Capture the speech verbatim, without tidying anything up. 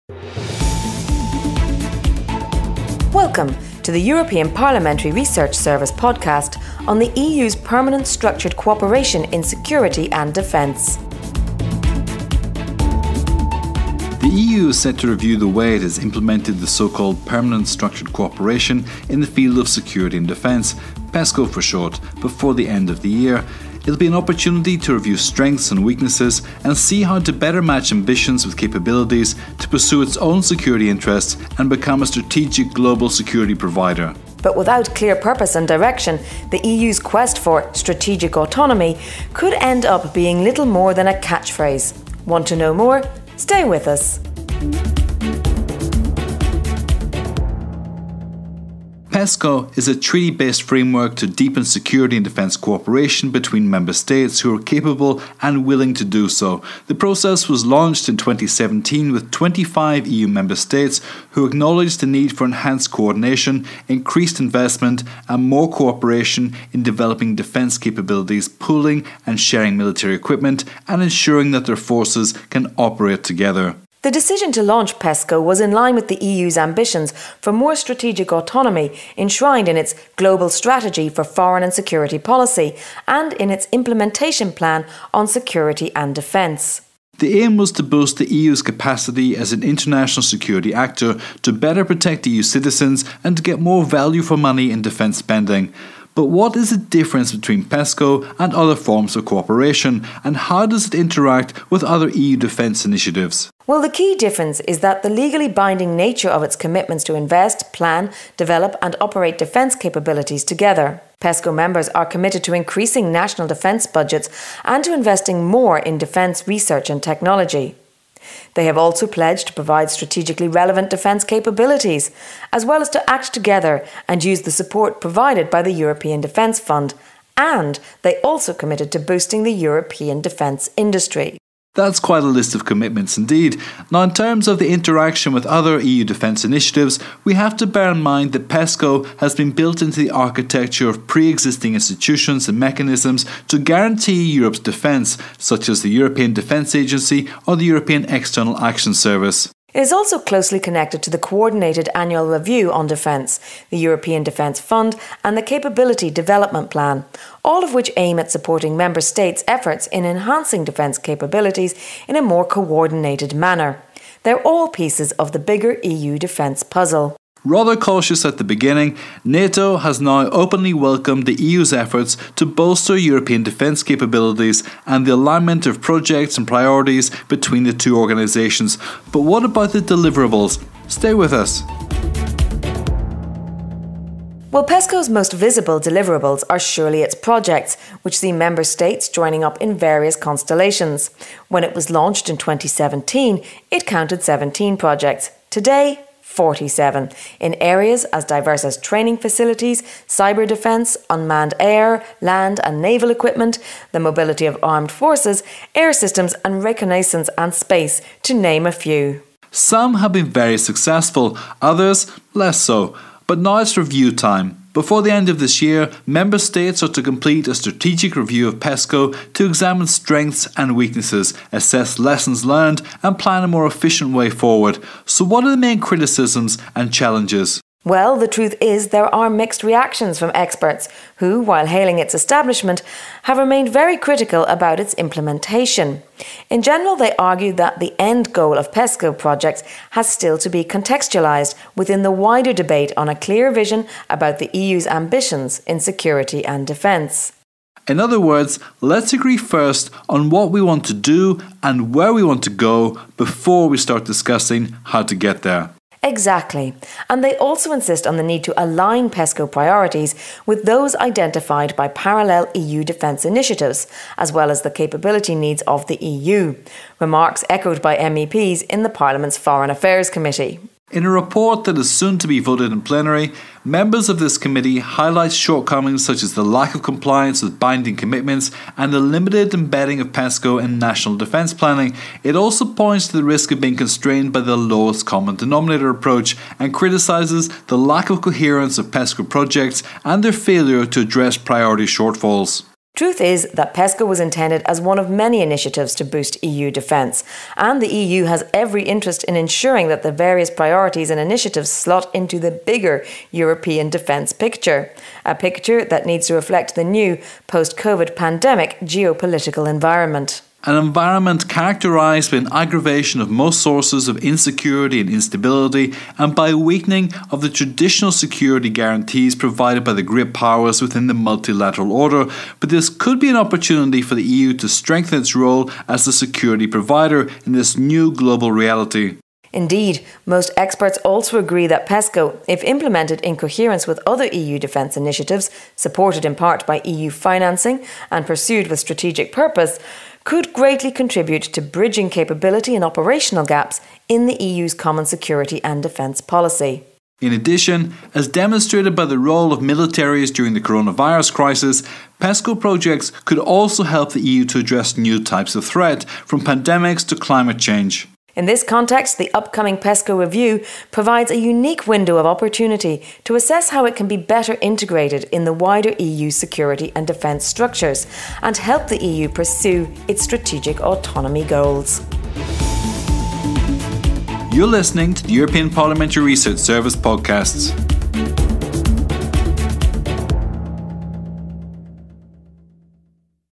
Welcome to the European Parliamentary Research Service podcast on the E U's permanent structured cooperation in security and defence. The E U is set to review the way it has implemented the so-called permanent structured cooperation in the field of security and defence, PESCO for short, before the end of the year. It'll be an opportunity to review strengths and weaknesses and see how to better match ambitions with capabilities to pursue its own security interests and become a strategic global security provider. But without clear purpose and direction, the E U's quest for strategic autonomy could end up being little more than a catchphrase. Want to know more? Stay with us. PESCO is a treaty-based framework to deepen security and defence cooperation between member states who are capable and willing to do so. The process was launched in twenty seventeen with twenty-five E U member states who acknowledged the need for enhanced coordination, increased investment and more cooperation in developing defence capabilities, pooling and sharing military equipment and ensuring that their forces can operate together. The decision to launch PESCO was in line with the E U's ambitions for more strategic autonomy enshrined in its global strategy for foreign and security policy and in its implementation plan on security and defence. The aim was to boost the E U's capacity as an international security actor to better protect E U citizens and to get more value for money in defence spending. But what is the difference between PESCO and other forms of cooperation, and how does it interact with other E U defence initiatives? Well, the key difference is that the legally binding nature of its commitments to invest, plan, develop and operate defence capabilities together. PESCO members are committed to increasing national defence budgets and to investing more in defence research and technology. They have also pledged to provide strategically relevant defence capabilities, as well as to act together and use the support provided by the European Defence Fund, and they also committed to boosting the European defence industry. That's quite a list of commitments indeed. Now, in terms of the interaction with other E U defence initiatives, we have to bear in mind that PESCO has been built into the architecture of pre-existing institutions and mechanisms to guarantee Europe's defence, such as the European Defence Agency or the European External Action Service. It is also closely connected to the Coordinated Annual Review on Defence, the European Defence Fund and the Capability Development Plan, all of which aim at supporting Member States' efforts in enhancing defence capabilities in a more coordinated manner. They're all pieces of the bigger E U defence puzzle. Rather cautious at the beginning, NATO has now openly welcomed the E U's efforts to bolster European defence capabilities and the alignment of projects and priorities between the two organisations. But what about the deliverables? Stay with us. Well, PESCO's most visible deliverables are surely its projects, which see member states joining up in various constellations. When it was launched in twenty seventeen, it counted seventeen projects. Today, forty-seven, in areas as diverse as training facilities, cyber defence, unmanned air, land and naval equipment, the mobility of armed forces, air systems and reconnaissance and space, to name a few. Some have been very successful, others less so. But now it's review time. Before the end of this year, member states are to complete a strategic review of PESCO to examine strengths and weaknesses, assess lessons learned and plan a more efficient way forward. So what are the main criticisms and challenges? Well, the truth is there are mixed reactions from experts who, while hailing its establishment, have remained very critical about its implementation. In general, they argue that the end goal of PESCO projects has still to be contextualised within the wider debate on a clear vision about the E U's ambitions in security and defence. In other words, let's agree first on what we want to do and where we want to go before we start discussing how to get there. Exactly. And they also insist on the need to align PESCO priorities with those identified by parallel E U defence initiatives, as well as the capability needs of the E U. Remarks echoed by M E Ps in the Parliament's Foreign Affairs Committee. In a report that is soon to be voted in plenary, members of this committee highlight shortcomings such as the lack of compliance with binding commitments and the limited embedding of PESCO in national defence planning. It also points to the risk of being constrained by the lowest common denominator approach and criticises the lack of coherence of PESCO projects and their failure to address priority shortfalls. Truth is that PESCO was intended as one of many initiatives to boost E U defence, and the E U has every interest in ensuring that the various priorities and initiatives slot into the bigger European defence picture, a picture that needs to reflect the new post-COVID pandemic geopolitical environment. An environment characterised by an aggravation of most sources of insecurity and instability, and by a weakening of the traditional security guarantees provided by the great powers within the multilateral order. But this could be an opportunity for the E U to strengthen its role as the security provider in this new global reality. Indeed, most experts also agree that PESCO, if implemented in coherence with other E U defence initiatives, supported in part by E U financing and pursued with strategic purpose, could greatly contribute to bridging capability and operational gaps in the E U's common security and defence policy. In addition, as demonstrated by the role of militaries during the coronavirus crisis, PESCO projects could also help the E U to address new types of threat, from pandemics to climate change. In this context, the upcoming PESCO review provides a unique window of opportunity to assess how it can be better integrated in the wider E U security and defence structures and help the E U pursue its strategic autonomy goals. You're listening to the European Parliamentary Research Service podcasts.